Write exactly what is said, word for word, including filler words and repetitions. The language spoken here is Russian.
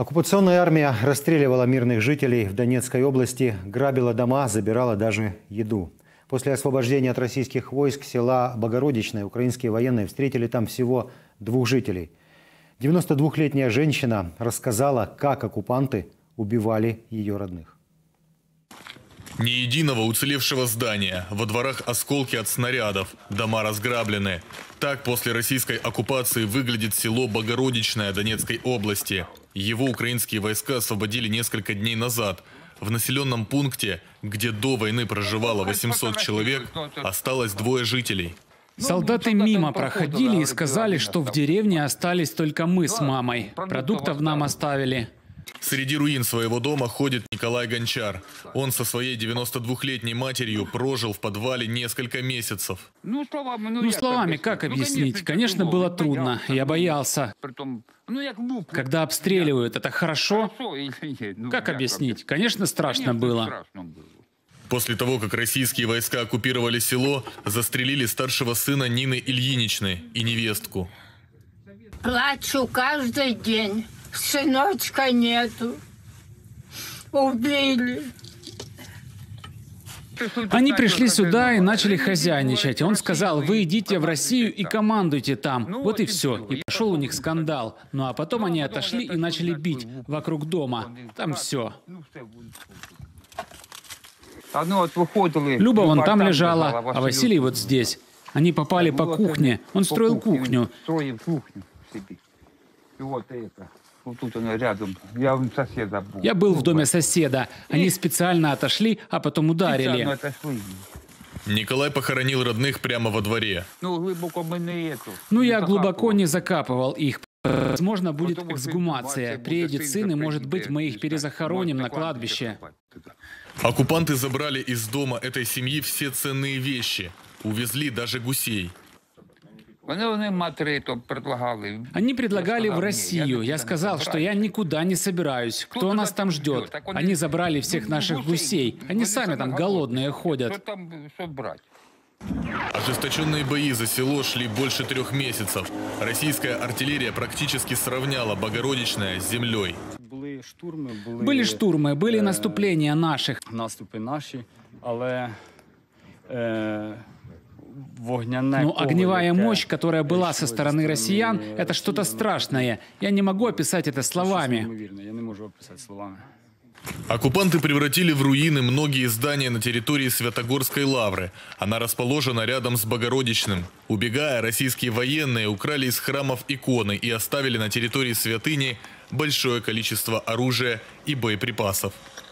Оккупационная армия расстреливала мирных жителей в Донецкой области, грабила дома, забирала даже еду. После освобождения от российских войск села Богородичное украинские военные встретили там всего двух жителей. девяностодвухлетняя женщина рассказала, как оккупанты убивали ее родных. Ни единого уцелевшего здания, во дворах осколки от снарядов, дома разграблены. Так после российской оккупации выглядит село Богородичное Донецкой области. Его украинские войска освободили несколько дней назад. В населенном пункте, где до войны проживало восемьсот человек, осталось двое жителей. Солдаты мимо проходили и сказали, что в деревне остались только мы с мамой. Продуктов нам оставили. Среди руин своего дома ходит Николай Гончар. Он со своей девяностодвухлетней матерью прожил в подвале несколько месяцев. Ну, словами как объяснить? Конечно, было трудно. Я боялся. Когда обстреливают, это хорошо? Как объяснить? Конечно, страшно было. После того, как российские войска оккупировали село, застрелили старшего сына Нины Ильиничны и невестку. Плачу каждый день. Сыночка нету. Убили. Они пришли сюда и начали хозяйничать. Он сказал: вы идите в Россию и командуйте там. Вот и все. И пошел у них скандал. Ну а потом они отошли и начали бить вокруг дома. Там все. Люба вон там лежала, а Василий вот здесь. Они попали по кухне. Он строил кухню. Тут она рядом. Я у соседа был. Я был в доме соседа. Они специально отошли, а потом ударили. Николай похоронил родных прямо во дворе. Ну, глубоко мы не эту. Ну, я глубоко не закапывал их. Возможно, будет эксгумация. Приедет сын, и, может быть, мы их перезахороним на кладбище. Оккупанты забрали из дома этой семьи все ценные вещи. Увезли даже гусей. Они предлагали в Россию. Я сказал, что я никуда не собираюсь. Кто нас там ждет? Они забрали всех наших гусей. Они сами там голодные ходят. Ожесточенные бои за село шли больше трех месяцев. Российская артиллерия практически сравняла Богородичное с землей. Были штурмы, были наступления наших. Наступы наши, але... Но огневая мощь, которая была со стороны россиян, это что-то страшное. Я не могу описать это словами. Оккупанты превратили в руины многие здания на территории Святогорской лавры. Она расположена рядом с Богородичным. Убегая, российские военные украли из храмов иконы и оставили на территории святыни большое количество оружия и боеприпасов.